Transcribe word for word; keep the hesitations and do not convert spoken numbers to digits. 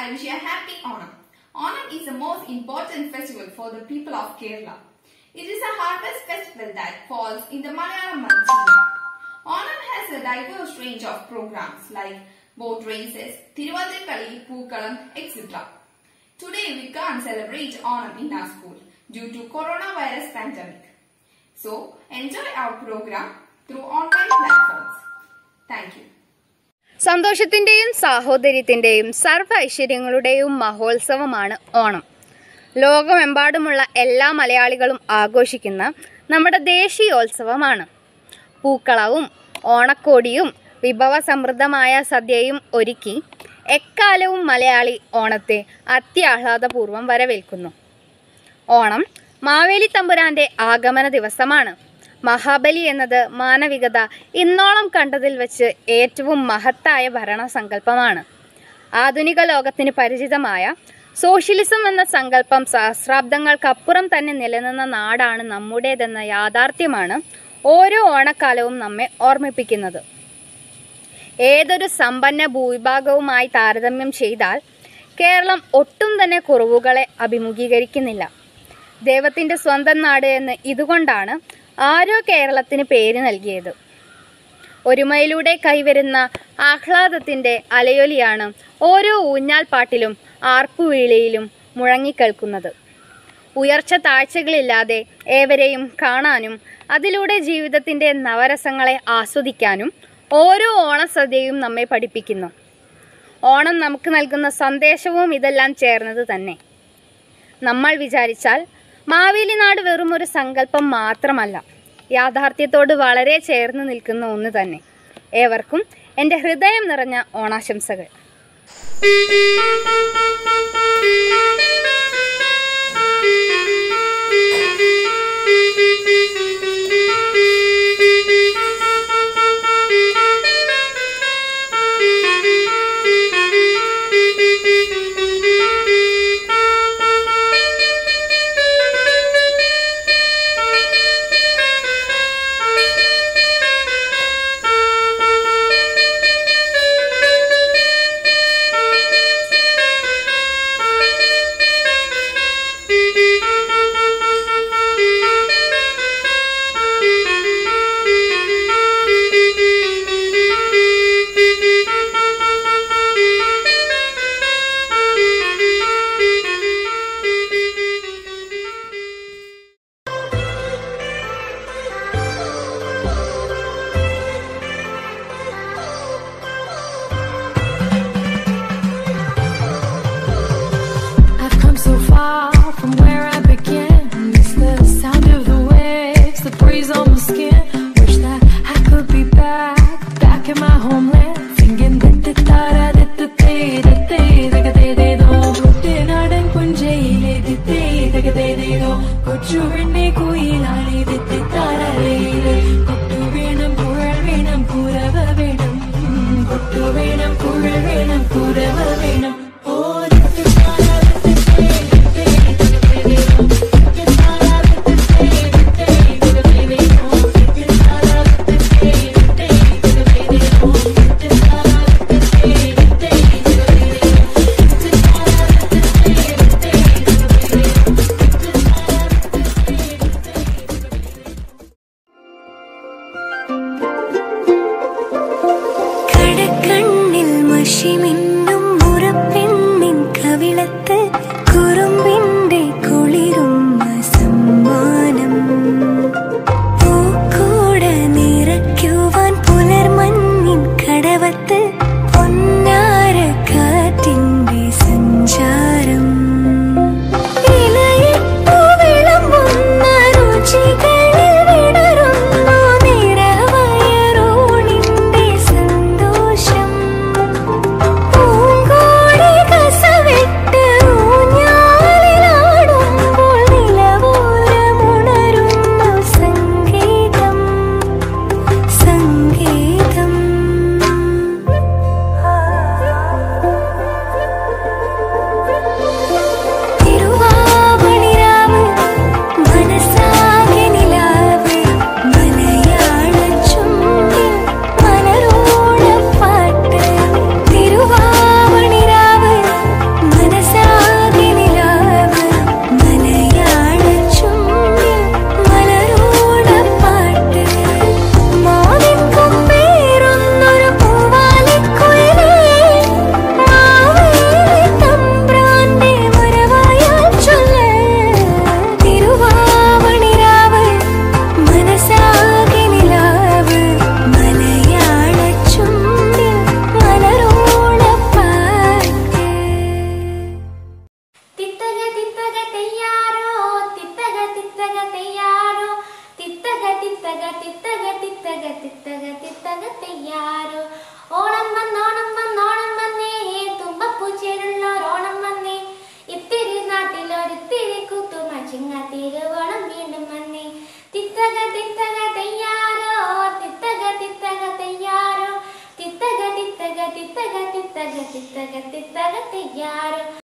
I wish you a happy Onam. Onam is the most important festival for the people of Kerala. It is a harvest festival that falls in the Malayalam monsoon. Onam has a diverse range of programs like boat races, Thiruvathirukali, Pookalam, et cetera. Today we can't celebrate Onam in our school due to coronavirus pandemic. So enjoy our program through online platforms. Thank you. സന്തോഷത്തിന്റെയും സാഹോദര്യത്തിന്റെയും സർവ്വ ഐശ്വര്യങ്ങളുടെയും മഹോത്സവമാണ് ഓണം. ലോകമെമ്പാടുമുള്ള എല്ലാ മലയാളികളും ആഘോഷിക്കുന്ന നമ്മുടെ ദേശീയോത്സവമാണ്. പൂക്കളവും ഓണക്കോടിയും വിഭവസമൃദ്ധമായ സദ്യയും ഒരുക്കി എക്കാലവും മലയാളി ഓണത്തെ അത്യാഹ്ലാദപൂർവ്വം വരവേൽക്കുന്നു. ഓണം മാവേലി തമ്പുരാന്റെ ആഗമന ദിവസമാണ്. മഹാബലി എന്നത് മാനവികത ഇന്നോളം കണ്ടതിൽ വെച്ച് ഏറ്റവും മഹത്തായ ഭരണസങ്കല്പമാണ്. ആധുനിക ലോകത്തിന് പരിചിതമായ സോഷ്യലിസം എന്ന സങ്കല്പം സഹസ്രാബ്ദങ്ങൾക്കപ്പുറം തന്നെ നിലനിന്ന നാടാണ് നമ്മുടേതെന്ന യാഥാർത്ഥ്യമാണ് ഓരോ ഓണക്കാലവും നമ്മെ ഓർമ്മിപ്പിക്കുന്നത്. ഏതൊരു സമ്പന്ന ഭൂവിഭാഗവുമായി താരതമ്യം ചെയ്താൽ കേരളം ഒട്ടും തന്നെ കുറവുകളെ അഭിമുഖീകരിക്കുന്നില്ല. ദൈവത്തിൻ്റെ സ്വന്തം നാട് എന്ന് ഇതുകൊണ്ടാണ് ആരോ കേരളത്തിന് പേര് നൽകിയത്. ഒരുമയിലൂടെ കൈവരുന്ന ആഹ്ലാദത്തിൻ്റെ അലയൊലിയാണ് ഓരോ ഊഞ്ഞാൽപ്പാട്ടിലും ആർപ്പുവീളിയിലും മുഴങ്ങിക്കേൾക്കുന്നത്. ഉയർച്ച താഴ്ചകളില്ലാതെ ഏവരെയും കാണാനും അതിലൂടെ ജീവിതത്തിൻ്റെ നവരസങ്ങളെ ആസ്വദിക്കാനും ഓരോ ഓണസദ്യയും നമ്മെ പഠിപ്പിക്കുന്നു. ഓണം നമുക്ക് നൽകുന്ന സന്ദേശവും ഇതെല്ലാം ചേർന്നത് തന്നെ. നമ്മൾ വിചാരിച്ചാൽ മാവേലി നാട് വെറും ഒരു സങ്കല്പം മാത്രമല്ല, യാഥാർത്ഥ്യത്തോട് വളരെ ചേർന്ന് നിൽക്കുന്ന ഒന്ന് തന്നെ. ഏവർക്കും എൻ്റെ ഹൃദയം നിറഞ്ഞ ഓണാശംസകൾ. Oh തെയ്യാറോ ഓണം വന്നോണം വന്നോണം വന്നേ തുമ്പപ്പൂച്ചേരുള്ളോരോണം വന്നേ ഇത്തിരി നാട്ടിലൊരിത്തിരി കൂത്തുമ ചിങ്ങത്തിരുവോണം വീണ്ടും വന്നേ തിത്തക തിത്തക തെയ്യാറോ തിത്തക തിത്തക തെയ്യാറോ തിത്തക തിത്തക തിത്തക തിത്തക തിത്തക തിത്തക തെയ്യാറോ